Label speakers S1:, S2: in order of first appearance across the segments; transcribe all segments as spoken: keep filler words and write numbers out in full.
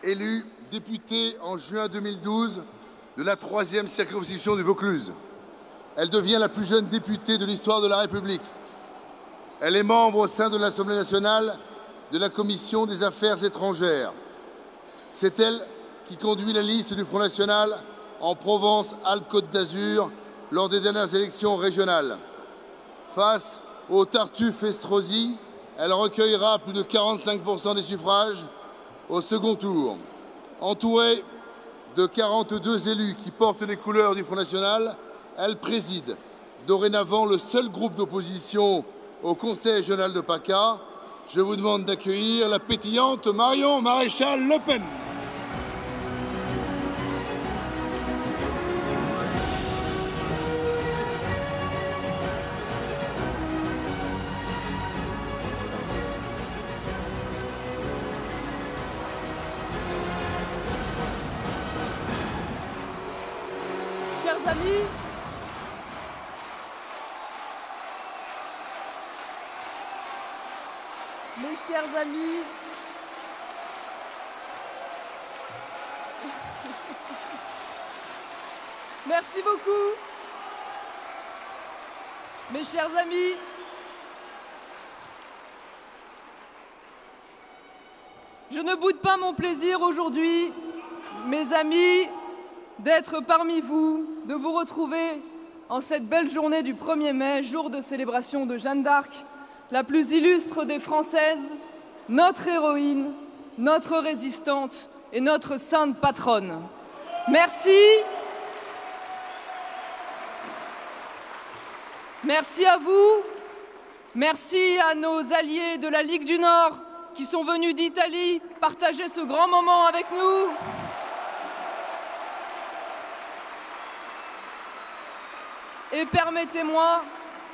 S1: Élue députée en juin deux mille douze de la troisième circonscription du Vaucluse. Elle devient la plus jeune députée de l'histoire de la République. Elle est membre au sein de l'Assemblée nationale de la Commission des affaires étrangères. C'est elle qui conduit la liste du Front national en Provence-Alpes-Côte d'Azur lors des dernières élections régionales. Face au Tartuffe Estrosi, elle recueillera plus de quarante-cinq pour cent des suffrages au second tour. Entourée de quarante-deux élus qui portent les couleurs du Front national, elle préside dorénavant le seul groupe d'opposition au Conseil régional de PACA. Je vous demande d'accueillir la pétillante Marion Maréchal Le Pen.
S2: Chers amis, mes chers amis, merci beaucoup. Mes chers amis, je ne boude pas mon plaisir aujourd'hui, mes amis, d'être parmi vous, de vous retrouver en cette belle journée du premier mai, jour de célébration de Jeanne d'Arc, la plus illustre des Françaises, notre héroïne, notre résistante et notre sainte patronne. Merci. Merci à vous. Merci à nos alliés de la Ligue du Nord qui sont venus d'Italie partager ce grand moment avec nous. Et permettez-moi,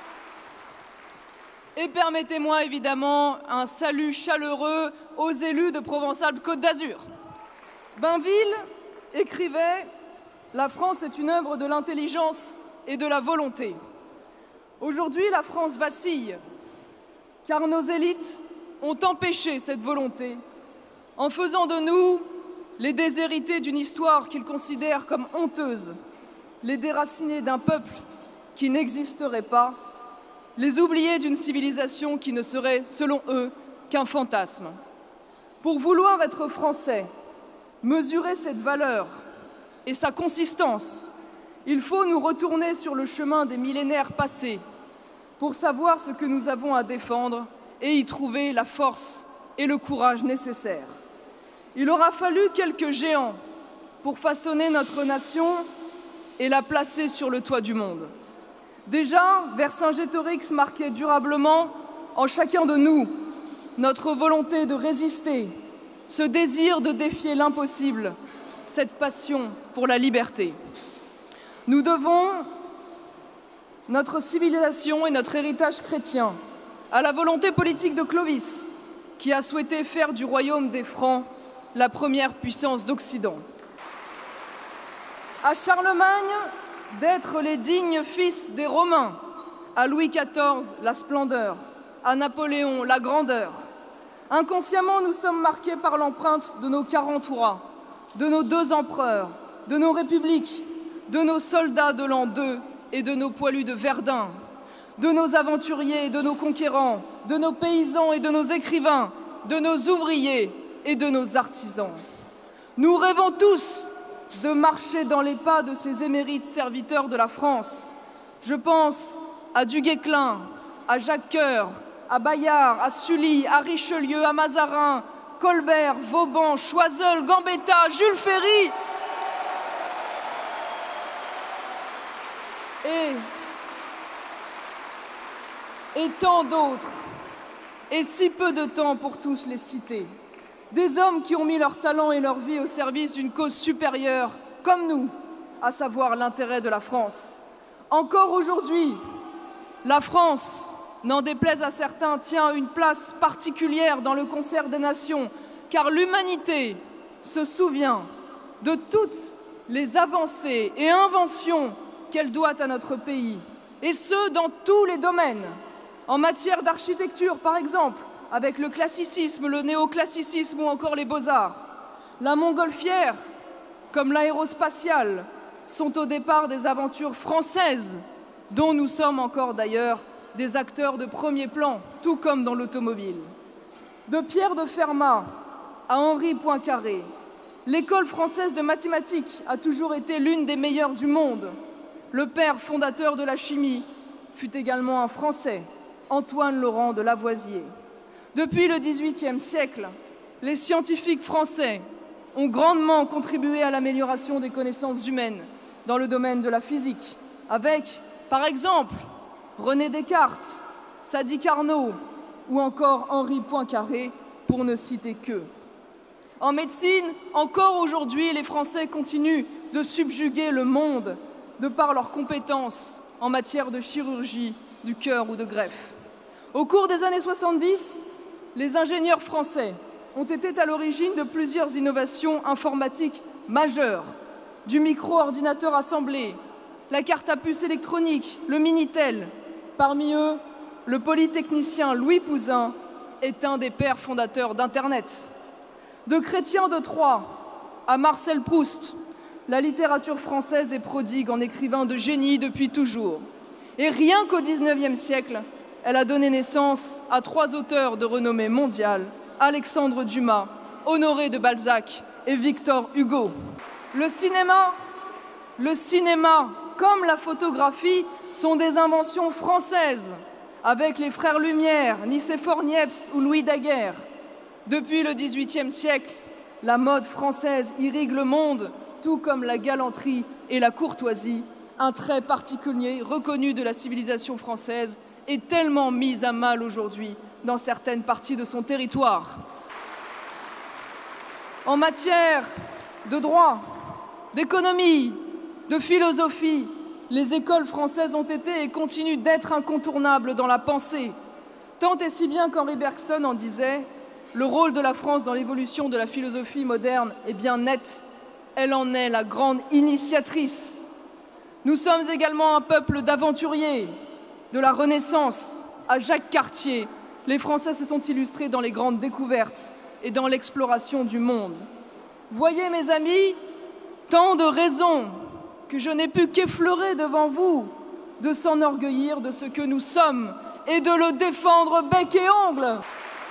S2: et permettez-moi évidemment un salut chaleureux aux élus de Provence-Alpes-Côte d'Azur. Bainville écrivait « La France est une œuvre de l'intelligence et de la volonté ». Aujourd'hui, la France vacille, car nos élites ont empêché cette volonté en faisant de nous les déshérités d'une histoire qu'ils considèrent comme honteuse, les déracinés d'un peuple qui n'existerait pas, les oubliés d'une civilisation qui ne serait, selon eux, qu'un fantasme. Pour vouloir être français, mesurer cette valeur et sa consistance, il faut nous retourner sur le chemin des millénaires passés pour savoir ce que nous avons à défendre et y trouver la force et le courage nécessaires. Il aura fallu quelques géants pour façonner notre nation et la placer sur le toit du monde. Déjà, Vercingétorix marquait durablement en chacun de nous notre volonté de résister, ce désir de défier l'impossible, cette passion pour la liberté. Nous devons notre civilisation et notre héritage chrétien à la volonté politique de Clovis, qui a souhaité faire du royaume des Francs la première puissance d'Occident. À Charlemagne, d'être les dignes fils des Romains, à Louis quatorze, la splendeur, à Napoléon, la grandeur. Inconsciemment, nous sommes marqués par l'empreinte de nos quarante rois, de nos deux empereurs, de nos républiques, de nos soldats de l'an deux et de nos poilus de Verdun, de nos aventuriers et de nos conquérants, de nos paysans et de nos écrivains, de nos ouvriers et de nos artisans. Nous rêvons tous de marcher dans les pas de ces émérites serviteurs de la France. Je pense à Du Guesclin, à Jacques Coeur, à Bayard, à Sully, à Richelieu, à Mazarin, Colbert, Vauban, Choiseul, Gambetta, Jules Ferry et, et tant d'autres, et si peu de temps pour tous les citer. Des hommes qui ont mis leur talent et leur vie au service d'une cause supérieure, comme nous, à savoir l'intérêt de la France. Encore aujourd'hui, la France, n'en déplaise à certains, tient une place particulière dans le concert des nations, car l'humanité se souvient de toutes les avancées et inventions qu'elle doit à notre pays, et ce, dans tous les domaines. En matière d'architecture, par exemple, avec le classicisme, le néoclassicisme ou encore les beaux-arts. La montgolfière, comme l'aérospatiale, sont au départ des aventures françaises, dont nous sommes encore d'ailleurs des acteurs de premier plan, tout comme dans l'automobile. De Pierre de Fermat à Henri Poincaré, l'école française de mathématiques a toujours été l'une des meilleures du monde. Le père fondateur de la chimie fut également un Français, Antoine Laurent de Lavoisier. Depuis le dix-huitième siècle, les scientifiques français ont grandement contribué à l'amélioration des connaissances humaines dans le domaine de la physique, avec, par exemple, René Descartes, Sadi Carnot ou encore Henri Poincaré, pour ne citer qu'eux. En médecine, encore aujourd'hui, les Français continuent de subjuguer le monde de par leurs compétences en matière de chirurgie du cœur ou de greffe. Au cours des années soixante-dix, les ingénieurs français ont été à l'origine de plusieurs innovations informatiques majeures, du micro-ordinateur assemblé, la carte à puce électronique, le Minitel. Parmi eux, le polytechnicien Louis Pouzin est un des pères fondateurs d'Internet. De Chrétien de Troyes à Marcel Proust, la littérature française est prodigue en écrivains de génie depuis toujours. Et rien qu'au dix-neuvième siècle, elle a donné naissance à trois auteurs de renommée mondiale, Alexandre Dumas, Honoré de Balzac et Victor Hugo. Le cinéma, le cinéma, comme la photographie, sont des inventions françaises, avec les frères Lumière, Nicéphore Niepce ou Louis Daguerre. Depuis le dix-huitième siècle, la mode française irrigue le monde, tout comme la galanterie et la courtoisie, un trait particulier reconnu de la civilisation française, est tellement mise à mal aujourd'hui dans certaines parties de son territoire. En matière de droit, d'économie, de philosophie, les écoles françaises ont été et continuent d'être incontournables dans la pensée, tant et si bien qu'Henri Bergson en disait « Le rôle de la France dans l'évolution de la philosophie moderne est bien net, elle en est la grande initiatrice. Nous sommes également un peuple d'aventuriers. De la Renaissance à Jacques Cartier, les Français se sont illustrés dans les grandes découvertes et dans l'exploration du monde. Voyez, mes amis, tant de raisons que je n'ai pu qu'effleurer devant vous de s'enorgueillir de ce que nous sommes et de le défendre bec et ongle.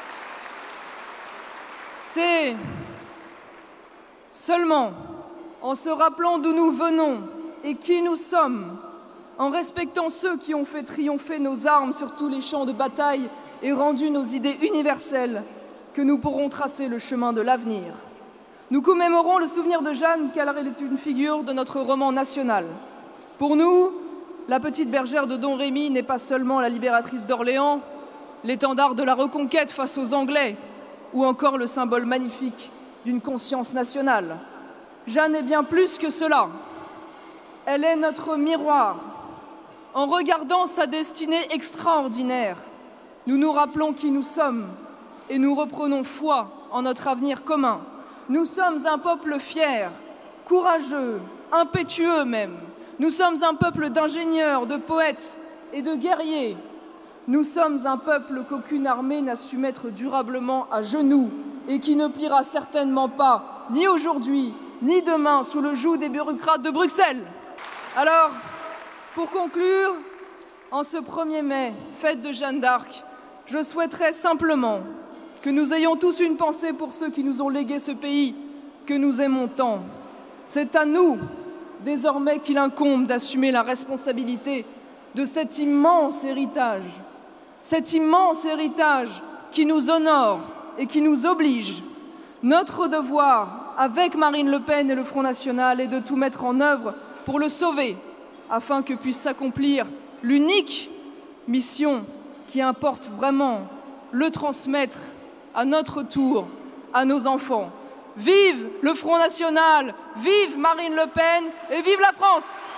S2: C'est seulement en se rappelant d'où nous venons et qui nous sommes, en respectant ceux qui ont fait triompher nos armes sur tous les champs de bataille et rendu nos idées universelles, que nous pourrons tracer le chemin de l'avenir. Nous commémorons le souvenir de Jeanne car elle est une figure de notre roman national. Pour nous, la petite bergère de Don Rémy n'est pas seulement la libératrice d'Orléans, l'étendard de la Reconquête face aux Anglais, ou encore le symbole magnifique d'une conscience nationale. Jeanne est bien plus que cela. Elle est notre miroir. En regardant sa destinée extraordinaire, nous nous rappelons qui nous sommes et nous reprenons foi en notre avenir commun. Nous sommes un peuple fier, courageux, impétueux même. Nous sommes un peuple d'ingénieurs, de poètes et de guerriers. Nous sommes un peuple qu'aucune armée n'a su mettre durablement à genoux et qui ne pliera certainement pas, ni aujourd'hui, ni demain, sous le joug des bureaucrates de Bruxelles. Alors, pour conclure, en ce premier mai, fête de Jeanne d'Arc, je souhaiterais simplement que nous ayons tous une pensée pour ceux qui nous ont légué ce pays que nous aimons tant. C'est à nous, désormais, qu'il incombe d'assumer la responsabilité de cet immense héritage, cet immense héritage qui nous honore et qui nous oblige. Notre devoir, avec Marine Le Pen et le Front National, est de tout mettre en œuvre pour le sauver, afin que puisse s'accomplir l'unique mission qui importe vraiment, le transmettre à notre tour à nos enfants. Vive le Front National, vive Marine Le Pen et vive la France!